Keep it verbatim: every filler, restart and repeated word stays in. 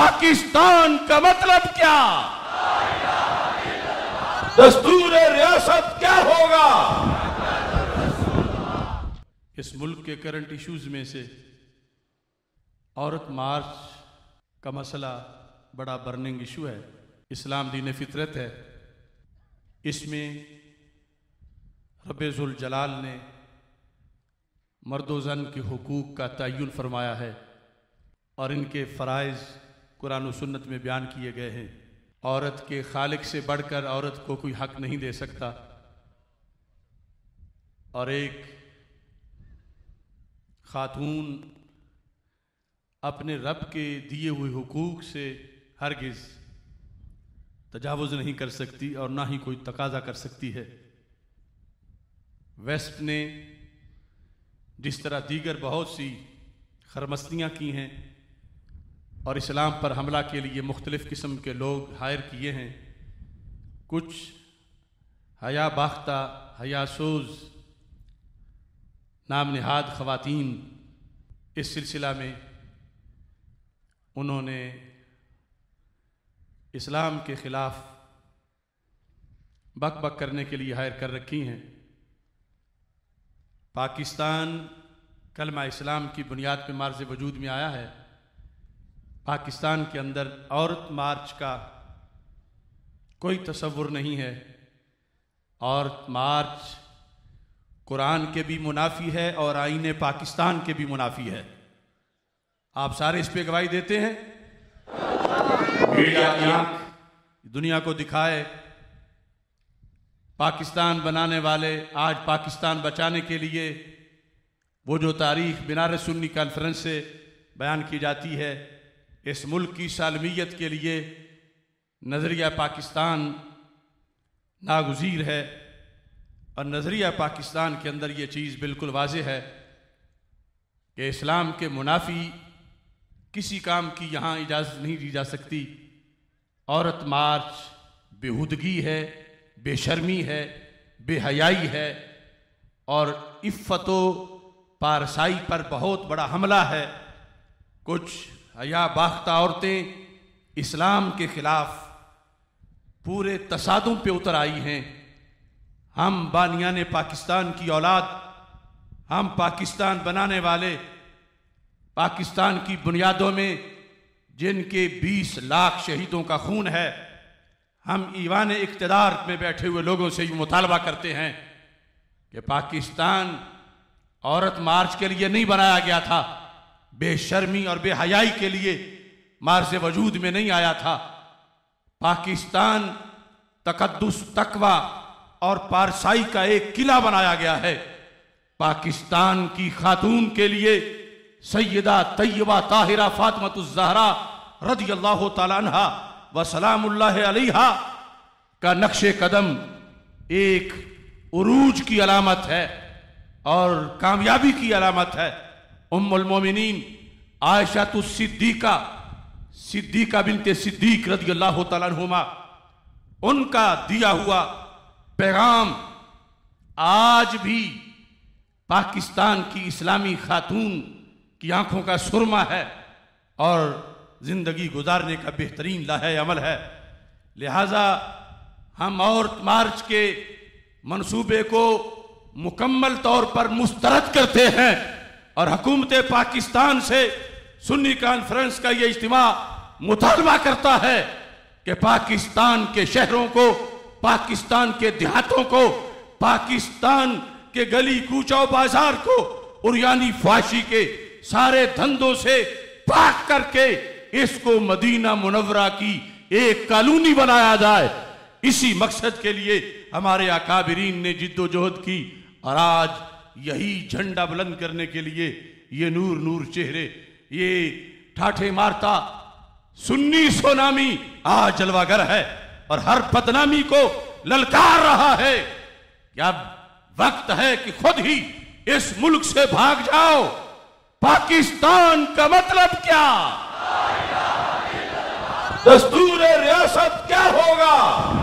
पाकिस्तान का मतलब क्या, दस्तूर रियासत क्या होगा। इस मुल्क के करंट इश्यूज में से औरत मार्च का मसला बड़ा बर्निंग इशू है। इस्लाम दीन फितरत है। इसमें रब्बुल जलाल ने मर्द ज़न के हुकूक का तय्युन फरमाया है और इनके फ़राइज़ कुरान और सुन्नत में बयान किए गए हैं। औरत के खालिक से बढ़कर औरत को कोई हक नहीं दे सकता और एक खातून अपने रब के दिए हुए हुकूक से हरगिज़ तजावुज़ नहीं कर सकती और ना ही कोई तकाजा कर सकती है। वेस्ट ने जिस तरह दीगर बहुत सी खरमस्तियाँ की हैं और इस्लाम पर हमला के लिए मुख्तलिफ़ किस्म के लोग हायर किए हैं, कुछ हया बाख्ता हयासोज नाम नहाद ख़वातीन इस सिलसिला में उन्होंने इस्लाम के ख़िलाफ़ बक बक करने के लिए हायर कर रखी हैं। पाकिस्तान कलमा इस्लाम की बुनियाद पर मार्ज़ वजूद में आया है। पाकिस्तान के अंदर औरत मार्च का कोई तसव्वुर नहीं है। औरत मार्च कुरान के भी मुनाफी है और आईने पाकिस्तान के भी मुनाफी है। आप सारे इस पे गवाही देते हैं। मीडिया की आंख दुनिया को दिखाए। पाकिस्तान बनाने वाले आज पाकिस्तान बचाने के लिए वो जो तारीख बनारस सुन्नी कॉन्फ्रेंस से बयान की जाती है, इस मुल्क की सालमियत के लिए नज़रिया पाकिस्तान नागुज़ीर है और नज़रिया पाकिस्तान के अंदर ये चीज़ बिल्कुल वाज़ेह है कि इस्लाम के मुनाफी किसी काम की यहाँ इजाज़त नहीं दी जा सकती। औरत मार्च बेहुदगी है, बेशर्मी है, बेहयाई है और इफ़्फ़तो पारसाई पर बहुत बड़ा हमला है। कुछ हया बाख्ता औरतें इस्लाम के ख़िलाफ़ पूरे तसादुम पे उतर आई हैं। हम बानियाने पाकिस्तान की औलाद, हम पाकिस्तान बनाने वाले, पाकिस्तान की बुनियादों में जिनके बीस लाख शहीदों का खून है, हम ईवान इक़्तिदार में बैठे हुए लोगों से ये मुतालबा करते हैं कि पाकिस्तान औरत मार्च के लिए नहीं बनाया गया था, बेशर्मी और बेहयाई के लिए मार्च वजूद में नहीं आया था। पाकिस्तान तकद्दुस, तकवा और पारसाई का एक किला बनाया गया है। पाकिस्तान की खातून के लिए सैयदा तैयबा ताहिरा फातिमातुज़ ज़हरा रज़ियल्लाहु ताला अन्हा व सलामुल्लाह अलैहा का नक्शे कदम एक उरूज की अलामत है और कामयाबी की अलामत है। उम्मुल मोमिनीन आयशा तुस सिद्दीका सिद्दीका बिनते सिद्दीक रज़ियल्लाहु ताला अन्हुमा, उनका दिया हुआ पैगाम आज भी पाकिस्तान की इस्लामी खातून की आंखों का सुरमा है और जिंदगी गुजारने का बेहतरीन लाहे अमल है। लिहाजा हम औरत मार्च के मंसूबे को मुकम्मल तौर पर मुस्तरद करते हैं और हुकूमत पाकिस्तान से सुन्नी कॉन्फ्रेंस का ये इज्तिमा मुतालबा करता है कि पाकिस्तान के शहरों को, पाकिस्तान के देहातों को, पाकिस्तान के गली कूचो बाजार को उरियानी फाशी के सारे धंधों से पाक करके इसको मदीना मुनव्वरा की एक कॉलोनी बनाया जाए। इसी मकसद के लिए हमारे अकाबिरीन ने जिद्दोजहद की और आज यही झंडा बुलंद करने के लिए ये नूर नूर चेहरे, ये ठाठे मारता सुन्नी सोनामी आज जलवागर है और हर बदनामी को ललकार रहा है कि अब वक्त है कि खुद ही इस मुल्क से भाग जाओ। पाकिस्तान का मतलब क्या, दस्तूर रियासत क्या होगा।